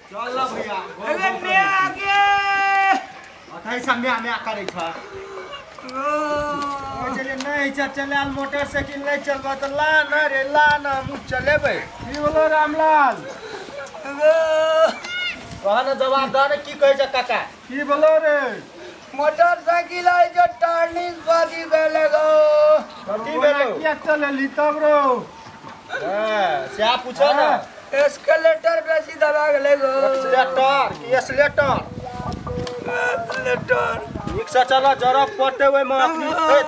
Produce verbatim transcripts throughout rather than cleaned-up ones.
चल ना भैया अरे मैं आगे अथाई समय में करे छ ओ चले नहीं चल चले आल मोटरसाइकिल नहीं चलबा त ला ना रे ला ना मु चलेबे की बोलो रामलाल कहना जवाब दे की कहे छ काका की बोलो रे मोटरसाइकिल है जो टर्निंग बाजी गले गो कथी बेलो क्या चले ली तब रो हां से आप पूछो ना एस्केलेटर पे सीधा भाग ले गो एक्सीलेटर की एक्सीलेटर एस्केलेटर रिक्शा चला जरा पड़ते हुए में अपनी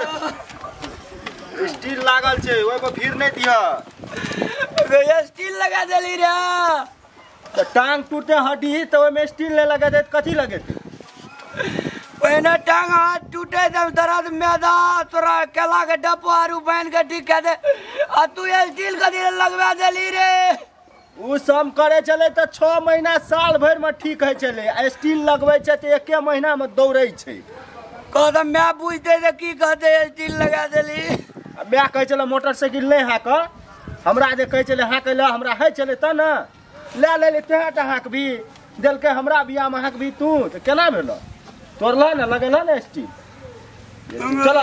स्टील लागल छे ओय पर भीड़ नहीं दिया गया स्टील लगा देली रे तो टांग टूटे हड्डी तो ओय में स्टील ले लगा दे कथी लगेते पहले टांग हाथ टूटे तब दर्द मैदा तोरा केला के डब्बा आरू बहन के ठीक कर दे आ तू स्टील कथी लगवा देली रे उ सब करे चले तो छह महीना साल भर में ठीक है चले स्टील लगवे छे तो एक महीना में दौड़े छे कह मैं बुझते थे की कहते स्टील लगा देली मैं कहे चले मोटरसाइकिल नहीं हाक हमरा जे कहे चले हाक ले हमरा है चले त ना ले ले ले तेटा हाक भी दिल के हमरा बियाह में हाक भी तू तो केना भेलो तोरला ना लगेला ना स्टील चला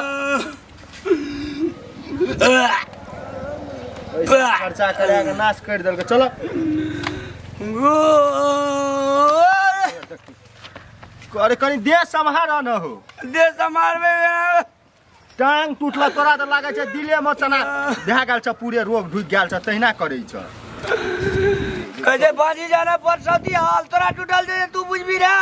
खर्चा करेगा नाश कर देल के चलो अरे कनी देह संभार न हो दे संभाल में टांग टूटला तोरा त लागे छ दिले में तना देहा गेल छ पूरे रोग ढुक गेल छ तहिना करे छ कहे बाजी जाना पर सती हाल तोरा टूटल दे तू बुझबी रे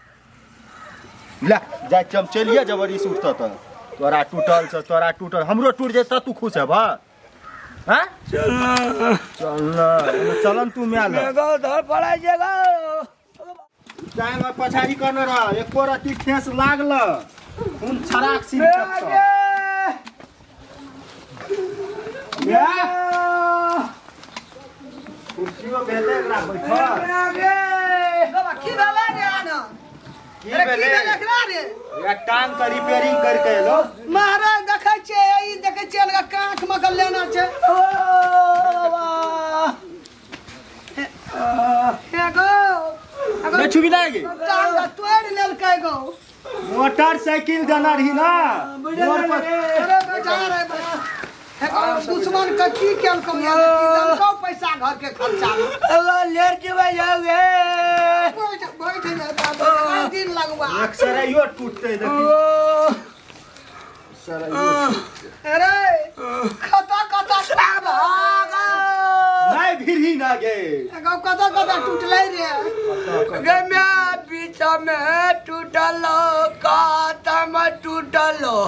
ले जा चम चलिए जबरी से उठत त तोरा टूटल छ तोरा टूटल हमरो टूट जे त तू खुश है बा हां चल चल चलन तू में आला गो धर पड़ाई जेगा टाइम में पछाड़ी करना रह एको रति ठेस लागल खून छराक सीन तक या कुर्सियों बेले ना बैठा आगे बाबा की भेले रे आना की बेले या टांग का रिपेयरिंग करके लो महाराज देखै छे ई देखै छे लगा कांख में कर लेना छे ओ बाबा हे गो मैं छुबी लागे टांग तोड़ लेल के गो मोटरसाइकिल देना रही ना रोड पर अरे बेटा रे हे गो दुश्मन का की केल को को पैसा घर के खर्चा अल्लाह लेर के भाई जाओगे बैठ बैठ जा दिन लगवा एक सरैयो टूटते देखी सरैयो अरे खता खता भागा नहीं भिरी ना गे एगो कता कता टूटले रे गे मैं बीच में टूटलो काता में टूटलो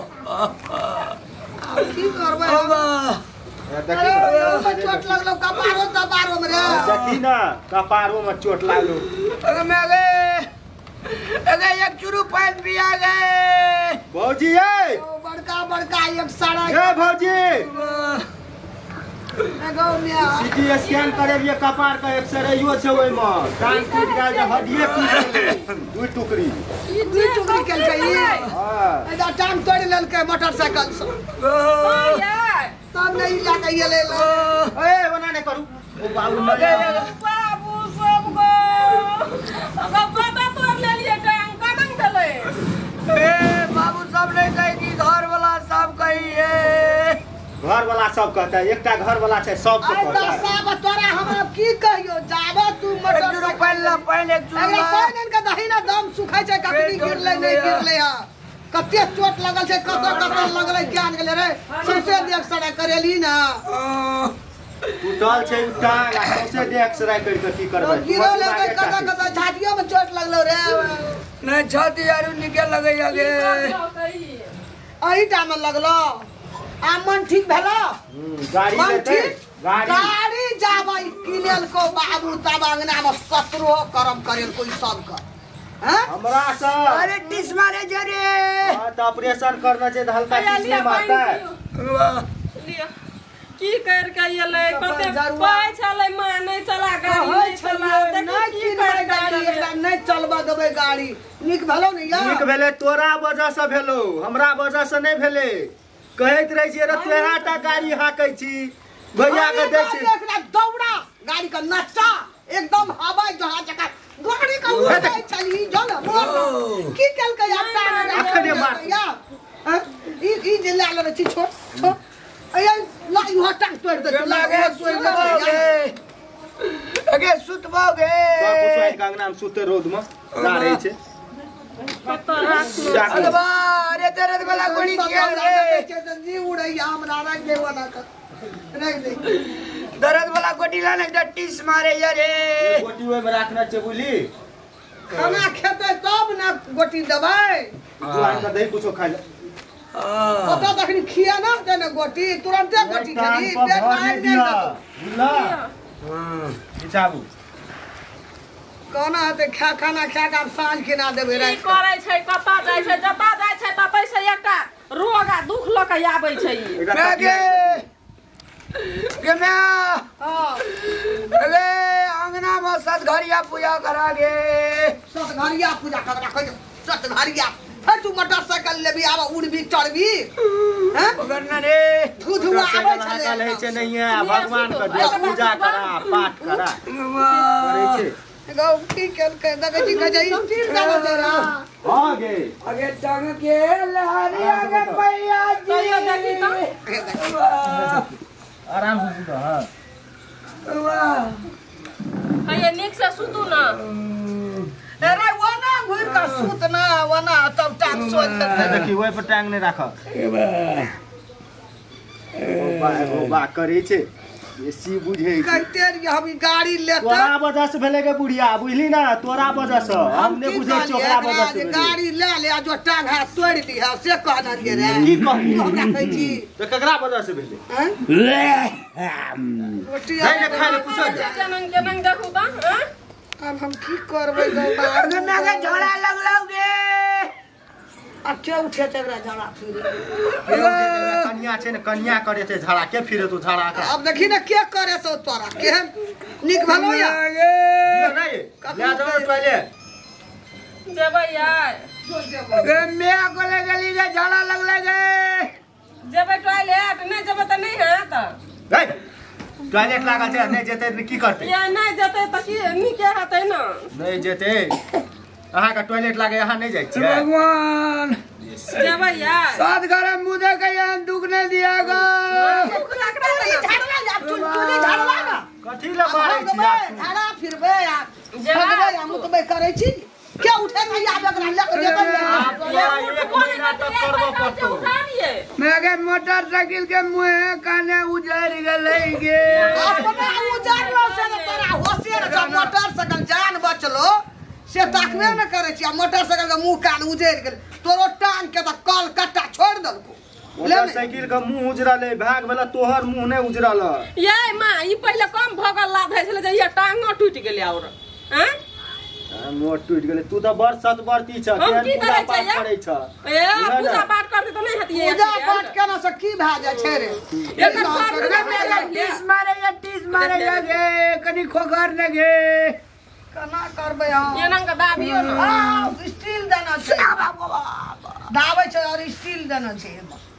की करबे बाबा अरे चोट लगलो कपारो दबारो में रे देखी ना कपारो में चोट लागलो अरे मैं गे अरे एक चुरू पान पिया गए भौजी ए बड़का बड़का एक साड़ा ए भौजी एगो मिया सीटी स्कैन करे ये कपार का एक्सरेयो छै ओय में टांग टूट गेल जे हड्डिए टूट गेल दुई टुकड़ी ई दुई टुकड़ी केल के हां एदा टांग तोड़ लेल के मोटरसाइकिल से तब नहीं लाके ये ले लो ए बना नहीं करू ओ बाबू न बाबू सब गो अगा बाबा तोड़ ले लिए टांग कदम देले ए बाबू सब नहीं कही कि घर वाला सब कही है घर वाला सब कहता है एकटा घर वाला छै सब को कहता है सब तोरा हम की कहियो जाबे तू मोटर पहले पहले एक चूड़ा अरे कोइन का दहिना दम सुखाय छै कखनी गिरले नहीं गिरले हा कते चोट लगल छै कतो कतो लगले ज्ञान गेले रे सबसे देख सड़ा करेली ना टूटल छै टांग आ सबसे देख सड़ा कर के की करबै गिरो लगे कतो कतो छातियों में चोट लगलो रे नहीं छाती यार निकल लगे आगे अही टाइम लगलो आमन ठीक भेलो गाड़ी लेते गाड़ी गाड़ी जाबै किनेल को बाबू तब अंगना में सतरो करम करेल कोई सब का हैं हमरा से अरे टिस मारे जरे हां तो ऑपरेशन करना छै हल्का टिस नहीं मारता लिया की कर के ये ले कते पाए छले मां नहीं चला गाड़ी नहीं चला नहीं की कर गाड़ी एकटा नहीं चलबा देबै गाड़ी निक भेलो नहीं या निक भेले तोरा वजह से भेलो हमरा वजह से नहीं भेले कहत रही छी रे तोरा टा गाड़ी हाकै छी भैया के दे छी एकरा दौड़ा गाड़ी का नच्चा एकदम हवाई जहाज का की कल के यार अखने मार या हां ई ई जे लाल रे छी छोड़ छोड़ अया ला यू हटा तोड़ दे लागे तोड़ दे अगे सुतबागे तो कुछ आई गांगना में सुते रोद में जा रही छे अरे बा अरे तेरे वाला गोली खेल रे जी उड़ैया हमरा रख देवा ना कर रख दे दर्द वाला गोटी लाने डट्टीस मारे यार रे गोटी ओए में रखना छे बुली खाना खेते तब ना गोटी दबाई तू आन का दही कुछो खा ले पता तखनी खिया ना देने गोटी तुरंत गोटी खली पेट मार दिया बुला हां चाबू कोना है खा खाना खा के अब साँझ के ना देबे रे की करे छै कता जाय छै जता जाय छै ततै से एकटा रोग आ दुख ल के आबै छै गे गे मैं हां अरे अंगना में सतघरिया पूजा करा गे सतघरिया पूजा कर रखो सतघरिया फिर तू मोटरसाइकिल लेबी आबा उड़बी चढ़बी हैं करना रे धुधुआ आबै छले कल है छे नहीं है भगवान का जो पूजा करा पाठ करा करे छे गौ की कल के दगे जी के जाई स्टील का दे रहा हां गे अगे टंग के लहरी आगे मैया जी कहियो देखी तो आराम से सुतो हां वाह हये नीक से सुतू ना अरे वो ना घुर का सूत ना वो ना तब टांग सोच देखी ओए पर टांग नहीं राख ओ बा ओ बा करे छे एसी बुझे कहते रे हम गाड़ी लेते तोरा वजह से भेले के बुढ़िया बुझली ना तोरा वजह से हम ने बुझे चोकरा वजह से गाड़ी ले ले जो टांग हाथ तोड़ दी है से कहना रे रे की कहू हमरा कहै छी तो ककरा वजह से भेले हैं रोटी नहीं ने खाए पूछो जनन जनन देखू त हैं अब हम की करबै गौ बाहर अगे मैं के झोला लगलाओगे अच्छे उठे तेरा झाड़ा फिर कन्या छे ने कन्या करे थे झाड़ा के फिरे तू झाड़ा का अब देखी ना के करे तो तोरा केहन निक भलो या ये नहीं ले जाओ टॉयलेट जेबै यार गे मैं को ले गली के झोला लगले गे जेबै टॉयलेट नहीं जेबै त नहीं है त ए टॉयलेट लागल छे नहीं जेते की करते ये नहीं जेतै त की नीके हेतै न नहीं जेते अहाँ का टॉयलेट लागे यहाँ नहीं जाय छियै भगवान जेबै यार सात घर मुझे कहीं दुख नहीं दिया गा झाड़वा जा तू तू झाड़वा ना कथी ले मारै छी झाड़ा फिरबे यार जेबै हम तो बे करे छी क्या उठे नहीं आबे एकरा लेके जेबै एक महीना तक करबो पड़तो मैं के मोटरसाइकिल के मुंह काने उजड़ गले गे अपने उजारलो से न तोरा होशियार छ मोटरसाइकिल जान बचलो से ताकबे न करे छी मोटरसाइकिल के मुंह कान उजड़ गेल तोरो टांग के त कल कट्टा छोड़ दलको मोटरसाइकिल का मुंह उजरल है भाग वाला तोहर मुंह नहीं उजरल ये मां ई पहले कम भगल ला धै छले जे ये टांगो टूट गेलै और हैं मोट टूट गेलै तू त बड़ सतवर्ती छ हम की पूजा करै पाठ करै छ ए पूजा पाठ करते त नहीं हतिए पूजा पाठ केना से की भा जाय छै रे एकर पाठ में टीस मारे या टीस मारे या गे कनी खोगर न गे केना करबै हम ये नंग दाबियो न आ स्टील देना छै दाबै छै और स्टील देना छै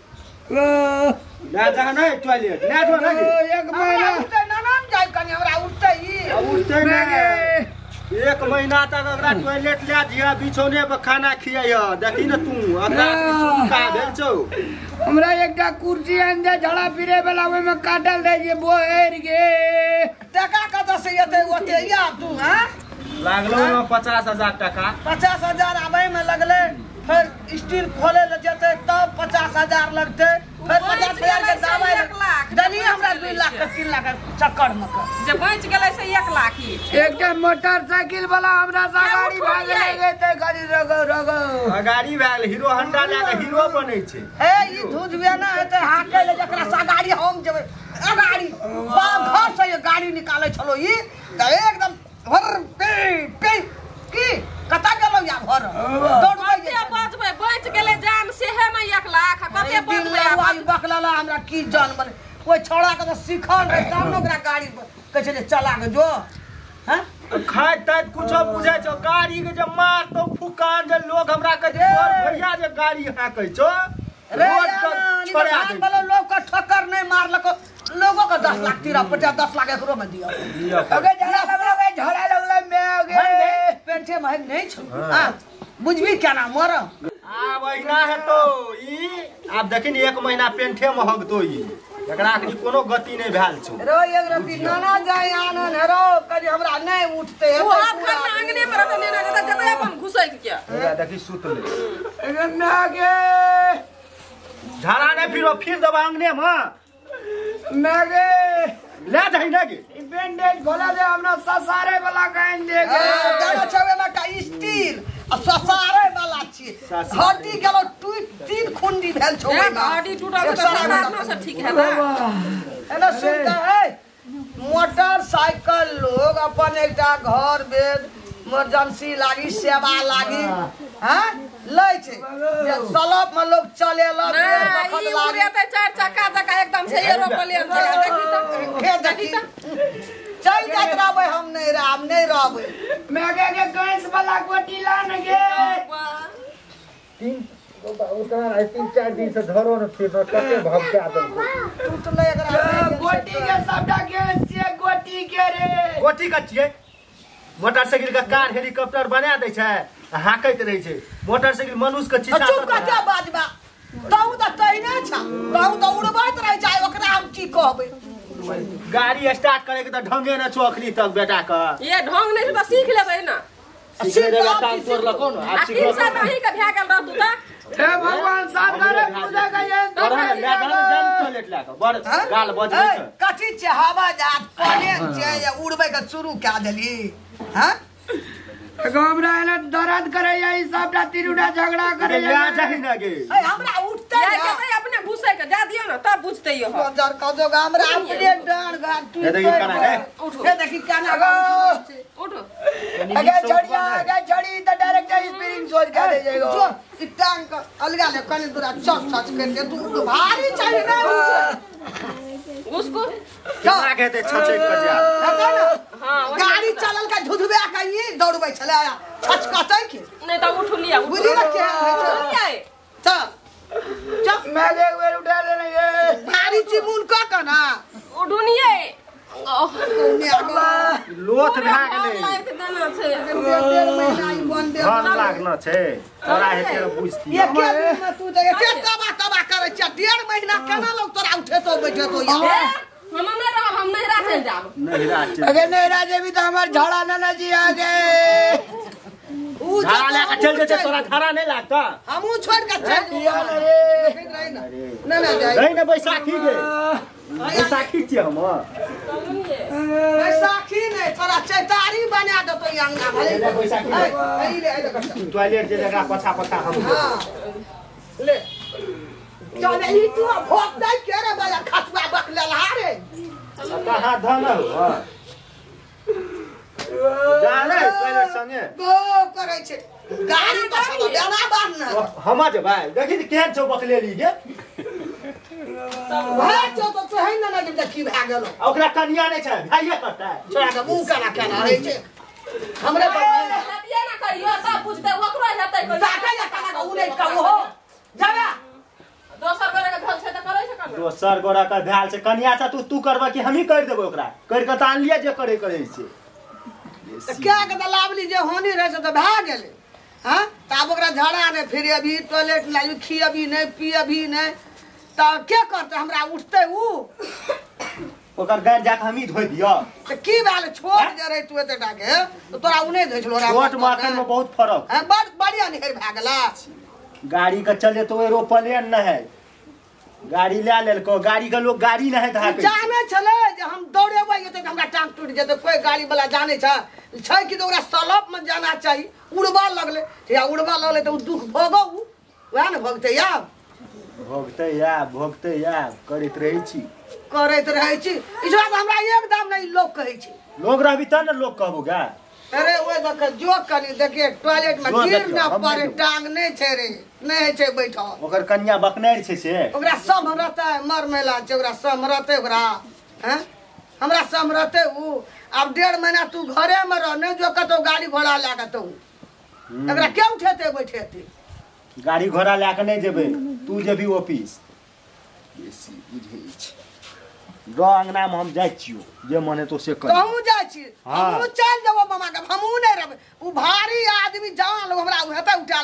ना जा नहीं टॉयलेट ना जो नहीं एक महीना उठते ना नाम जाय कनी हमरा उठते ई उठते नहीं एक महीना तक अगरा टॉयलेट ले जिया बिछौने पर खाना खिया देखी न तू अगरा सुन का भेल छौ हमरा एकटा कुर्सी अंदर झड़ा फिरे वाला ओय में काटल दे जे बोहर गे टका कत से एते ओते या तू हैं लागलो न पचास हजार टका पचास हजार आबै में लगले फिर स्टील खोले ले जते तब पचास हजार लगते फिर पचास हजार के दावा एक लाख दनी हमरा दू लाख के तीन लाख के चक्कर में कर जे बच गेलै से एक लाख ही एकटा मोटरसाइकिल वाला हमरा सा गाड़ी भाग ले ते गाड़ी रगो रगो गाड़ी भाग हीरो होंडा लेके हीरो बनै छै ए ई धुजबे ना हेते हाके ले जकरा सा गाड़ी हम जेबै आ गाड़ी बा घर से ये गाड़ी निकाले छलो ई त एकदम भर पे पे की कता गेलो या भर दौड़बै कते बचबै बच गेलै जान सेहे में एक लाख कते बचबै वायु बकलाला हमरा की जान बने कोई छोड़ा के तो सिखल रे तब न ओकरा गाड़ी कहै छै चला के जो हैं खाय तै कुछो बुझै छौ गाड़ी के जे मार तो फुकान जे लोग हमरा के तोर भैया जे गाड़ी हाकै छौ रोड के छोड़ा दे बोलो लोग का ठक्कर नहीं मारलको लोगों का दस लाख तीरा पचास दस लाख एकरो में दिया अगे झड़ा लगलो गे झड़ा लगलो मैं गे पेंटे में नहीं छ हां बुझबी क्या ना मर आब अहिना हेतो ई आब देखिन एक महीना पेंठे महग तो ई एकरा अखनी कोनो गति नहीं भेल छौ रो एक रति नाना जाय आनन हेरो कजे हमरा नहीं उठते वो हाथ खाना आंगने में रहते लेना जता जता अपन घुसै के क्या एरा देखि सुत ले एगन में आगे झाड़ा नहीं फिरो फिर दबा अंगने में नागे ले जाई ना गे ई बैंडेज खोला दे हमरा ससारे वाला काइन दे के गाना छवे में का स्टील आ ससारे वाला छी हड्डी गेलो टूट तीन खुंडी भेल छौ ए में हड्डी टूटल तो सारा से ठीक है ना एना सुनता है मोटरसाइकिल लोग अपन एकटा घर बेद इमरजेंसी लागी सेवा लागी हां लै छै जे सलप में लोग चलेला ना ई उड़े त चार चक्का जका एकदम से एरोप्लेन जका देखी त हे देखी चल जात रहबै हम नहीं रहब नहीं रहबै मैगे के गैस वाला गोटी लान गे तीन उतना आई तीन चार दिन से धरो न फिर कते भगका दल टूटले एकरा गोटी के सबटा गैस छै गोटी के रे गोटी का छिए मोटरसाइकिल का कार हेलीकॉप्टर बना दै छै हाकैत रहै छै मोटरसाइकिल मनुष्य के चीसा चुप कर जा बाजबा तौ त तैने छ तौ त उड़बैत रह जाय ओकरा हम की कहबै गाड़ी स्टार्ट करे के त ढंगे न छो अखनी तक बेटा का ये ढंग नहीं तो सीख लेबै ना सीखे रे टांग तोड़ लको न आ आज तीन सीख साल नहीं के भ्या गेल रहतू त हे भगवान साथ करे पूजा के ये और ले गाल जान टॉयलेट ला के बड़ गाल बजै छै कथी छै हवा जात पानी छै या उड़बै के शुरू क देली हां हमरा एला दर्द करे या ई सबटा तिरुडा झगड़ा करे ले जाहि न गे ए हमरा उठते या के भाई अपने घुसै के जा दियो ना तब बुझते यो जर क जो हमरा अपने डांड घाट ये देखी काना गे उठो हे देखी काना ग उठो अगे छड़िया अगे छड़ी त डायरेक्ट स्पिरिंग सोच के दे जाएगा जो ई टांग क अलगा ले कने दूरा चक चक करके तू भारी चाहिए ना उसको क्या कहते छछै पर जा है ना हां गाड़ी चलल का झुधबे का ये दौड़बै छले छचकतै के नहीं तो उठ लिया बुझी रखे है चल चल मैं एक बार उठा लेने ये भारी चिमुन क कना उठुनिए कोने आगो लोथ भा गेलै लाइट देना छै डेढ़ महीना ई बन दे धन लागना छै तोरा हेते बुझती ये के दिन में तू जगह के तबा तबा करे छ डेढ़ महीना केना लोग तोरा उठे तो बैठे तो यार हम नहीं रह हम नहीं रह चल जाब नहीं रात अगे नहीं राजे भी तो हमार झड़ा नाना जी आ गए ऊ धारा ले के चल जेते तोरा धारा नहीं लागता हमहू छोड़ के चल दिया ना रे ना ना जाए नहीं ना बैसाखी गे बैसाखी छियै हम बैसाखी नहीं तोरा चैतारी बना दो तो अंगना भले बैसाखी ए ले ए ले टॉयलेट जे जगह पछा पछा हम हां ले चल ई तू भोग दे के रे बाया खसबा बकले रे कहां धन हो जाने टॉयलेट संगे गो करे छे गाड़ी तो सब देना बान हम जे भाई देखि त केहन छौ बकलेली गे भाई जो तो तू है ना ना के की भा गेलो ओकरा कनिया नहीं छै भाइये करता छोड़ा के मुंह काना काना रहे छे हमरे पर हटिया ना करियो सब बुझते ओकरो हेतै कोई जाके या काना का उने का हो जाबे दोसर गोरे के भेल छै त करै छै कना दोसर गोरा का भेल छै कनिया छ तू तू करबा कि हमही कर देबो ओकरा कर के त आनलिए जे करे करे छै तो क्या के त लावली जे होनी रहे से तो भा गेले हां तब ओकरा झाड़ा ने फिर अभी टॉयलेट लाई खी अभी नहीं पी अभी नहीं त क्या करते हमरा उठते ऊ ओकर गान जाके हमही धोइ दियो तो की भेल छोड़ जे रहे तू एते डाके तो तोरा उने धोछलो रे छोट माखन में बहुत फर्क हां बड़ बढ़िया निहर भा गेला गाड़ी का चले तो एरोप्लेन न है गाड़ी ले लेलको गाड़ी का लोग गाड़ी न है धाके जाने चले जे हम दौड़ेबै एते हमरा टांग टूट जेते कोई गाड़ी वाला जाने छ छै कि तो ओकरा सलप में जाना चाहिए उड़बा लगले या उड़बा लगले तो दुख भोगो वह न भोगते या भोगते या भोगते या करैत रहै छी करैत रहै छी ई बात हमरा एकदम नहीं लोग कहै छी लोग रहबी त न लोग कहबो गा अरे ओए देख जो कनी देखे टॉयलेट में जो गिर देखियो, ना हम पड़े देखियो। टांग नहीं छै रे नहीं छै बैठल ओकर कन्या बकनैर छै से ओकरा सब रहता है मर मेला छै ओकरा सब रहते ओकरा हैं हमरा सब रहते ऊ अब डेढ़ महीना तू घरे में रह नहीं जो कतो गाड़ी घोड़ा ला के तो ओकरा के उठेते बैठेते गाड़ी घोड़ा ला के नहीं जेबै तू जेबी ऑफिस बेसी बुझै छै ग अंगना में हम जाइ छियो जे मने तो से कर कहूं जाइ छी हाँ। हमहू चल जाबो मामा के हमहू नहीं रहबे ऊ भारी आदमी जान लोग हमरा हेते उठा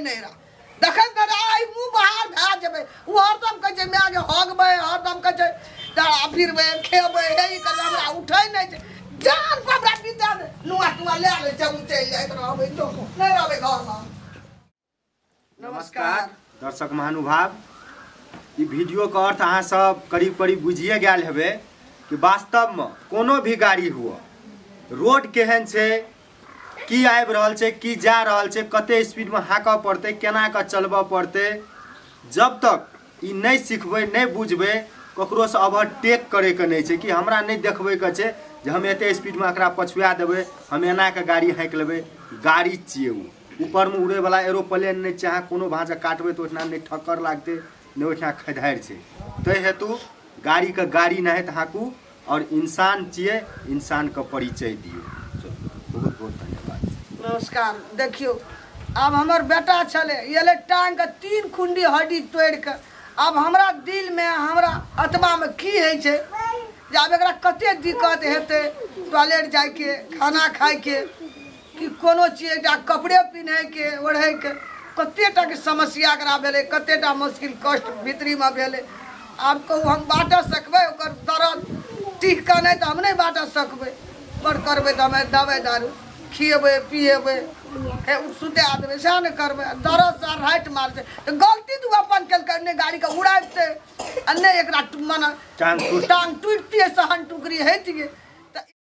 नहीं रहा देखन त आई मुंह बाहर भा जेबे उ हरदम कह जे मैं आगे हगबे हरदम कह जे दाड़ा फिरबे खेबे हे कर हमरा उठै नहीं छै जान पर हमरा पिता नुआ तुआ ले ले चल चल जाइत रहबे तो नहीं रहबे घर में। नमस्कार दर्शक महानुभाव, ई वीडियो का अर्थ अहाँ सब करीब करीब बुझिए गेल हेबे कि वास्तव में कोनो भी गाड़ी हुआ रोड केहन छै, की आबि रहल छै, की जा रहल छै, कते स्पीड में हाँकऽ पड़तै, केना कऽ चलबऽ पड़तै, जब तक ई नहीं सीखबै नहीं बुझबै ककरो से ओवरटेक करे के नहीं छै कि हमरा नहीं देखबै के छै जे हम एते स्पीड में एकरा पछुआ देबै, हम एना के गाड़ी हाँक लेबै। गाड़ी छियै उ ऊपर में उड़े वाला एरोप्लेन नहीं छै, अहाँ कोनो भाँज काटबै तो ओहिठाम नहीं ठक्कर लागतै नहीं ओहिठाम खधारि छै। ताहि हेतु गाड़ी के गाड़ी नाहित हाँकू और इंसान छियै, इंसान के परिचय दियौ। बहुत बहुत धन्यवाद। नमस्कार। देखियो अब हमर बेटा छले ये ले टांग के तीन खुंडी हड्डी तोड़ के अब हमरा दिल में हमरा आत्मा में की है छे जब एकरा कते दिक्कत हेते टॉयलेट जाय के खाना खाए के कि कोनो चीज कपड़े पिन्हे के ओढ़े के कते टा के समस्या एकरा भेले, कते टा मुश्किल कष्ट भीतरी में भेले। आब कहू हम बाट सकबै ओकर दर्द ठीक का नहीं तो हम नहीं बाट सकबै, पर करबै तो हमें दवाई दारू खिएबै पिएबै सुते देबै सएह ने करबै। दर्द से राइट मारतै तो गलती तू अपन केलकै ने गाड़ी के उड़ाबतै आ नहीं एकरा मने टांग टूटतियै सहन टुकड़ी हेतियै।